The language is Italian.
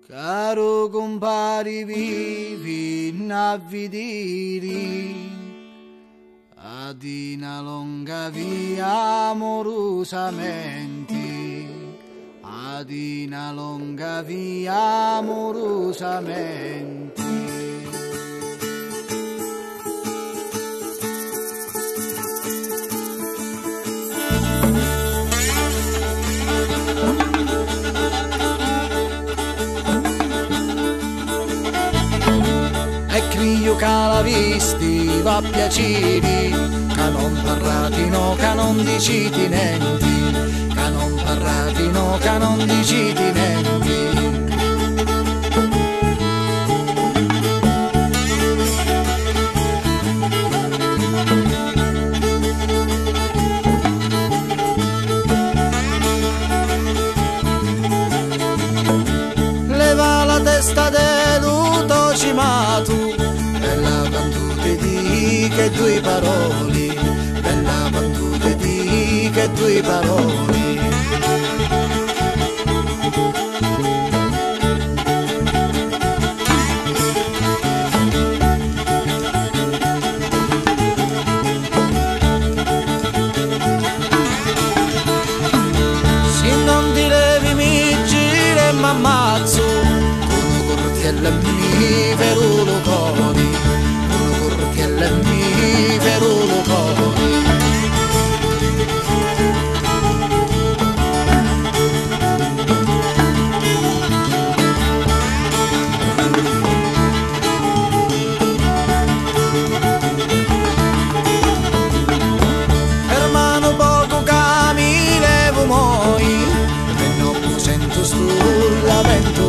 Caro compari vivi navvidiri, ad una lunga via amorosamente, ad una lunga via amorosamente. Io che la visti va a piacere, che non parratino, che non diciti niente, che non parratino, che non diciti niente. Leva la testa dello cimato, bella bandute di che due parole, bella bandute di che due parole. Se non ti levi mi giri e m'ammazzo, con cortiella mi verulo cori, mi verulo cori. Hermano poco che mi levo moi, e non sento sul lamento